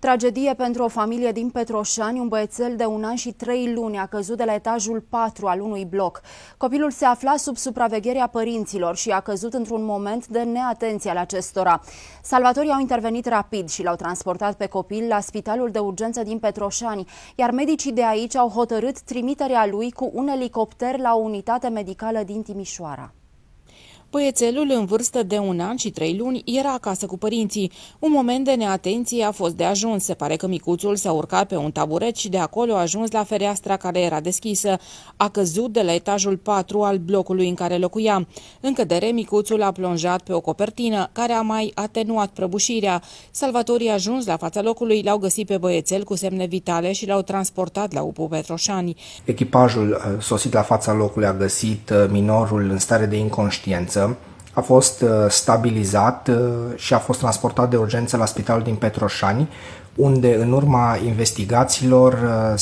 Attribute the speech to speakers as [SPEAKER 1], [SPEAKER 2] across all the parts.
[SPEAKER 1] Tragedie pentru o familie din Petroșani. Un băiețel de 1 an și 3 luni a căzut de la etajul 4 al unui bloc. Copilul se afla sub supravegherea părinților și a căzut într-un moment de neatenție al acestora. Salvatorii au intervenit rapid și l-au transportat pe copil la Spitalul de Urgență din Petroșani, iar medicii de aici au hotărât trimiterea lui cu un elicopter la o unitate medicală din Timișoara.
[SPEAKER 2] Băiețelul, în vârstă de 1 an și 3 luni, era acasă cu părinții. Un moment de neatenție a fost de ajuns. Se pare că micuțul s-a urcat pe un taburet și de acolo a ajuns la fereastra care era deschisă. A căzut de la etajul 4 al blocului în care locuia. În cădere, micuțul a plonjat pe o copertină, care a mai atenuat prăbușirea. Salvatorii ajuns la fața locului l-au găsit pe băiețel cu semne vitale și l-au transportat la UPU Petroșani.
[SPEAKER 3] Echipajul sosit la fața locului a găsit minorul în stare de inconștiență. A fost stabilizat și a fost transportat de urgență la spitalul din Petroșani, unde în urma investigațiilor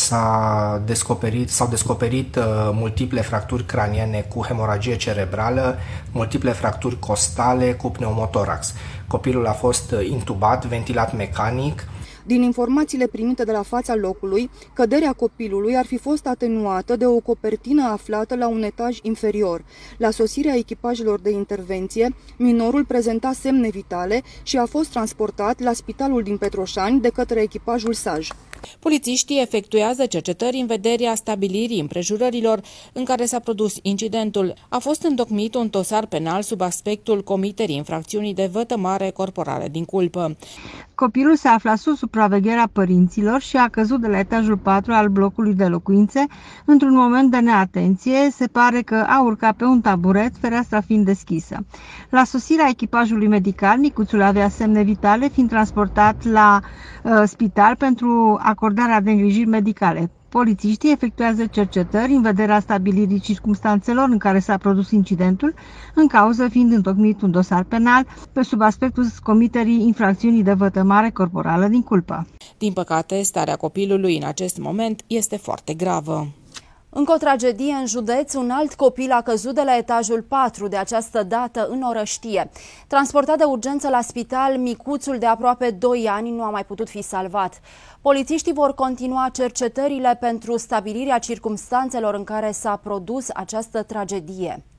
[SPEAKER 3] s-au descoperit multiple fracturi craniene cu hemoragie cerebrală, multiple fracturi costale cu pneumotorax. Copilul a fost intubat, ventilat mecanic.
[SPEAKER 4] Din informațiile primite de la fața locului, căderea copilului ar fi fost atenuată de o copertină aflată la un etaj inferior. La sosirea echipajelor de intervenție, minorul prezenta semne vitale și a fost transportat la spitalul din Petroșani de către echipajul SAJ.
[SPEAKER 2] Polițiștii efectuează cercetări în vederea stabilirii împrejurărilor în care s-a produs incidentul. A fost întocmit un dosar penal sub aspectul comiterii infracțiunii de vătămare corporală din culpă.
[SPEAKER 5] Copilul se afla sub supravegherea părinților și a căzut de la etajul 4 al blocului de locuințe. Într-un moment de neatenție, se pare că a urcat pe un taburet, fereastra fiind deschisă. La sosirea echipajului medical, micuțul avea semne vitale, fiind transportat la spital pentru acordarea de îngrijiri medicale. Polițiștii efectuează cercetări în vederea stabilirii circumstanțelor în care s-a produs incidentul, în cauză fiind întocmit un dosar penal pe sub aspectul comiterii infracțiunii de vătămare corporală din culpă.
[SPEAKER 2] Din păcate, starea copilului în acest moment este foarte gravă.
[SPEAKER 1] Încă o tragedie în județ. Un alt copil a căzut de la etajul 4, de această dată în Orăștie. Transportat de urgență la spital, micuțul de aproape 2 ani nu a mai putut fi salvat. Polițiștii vor continua cercetările pentru stabilirea circumstanțelor în care s-a produs această tragedie.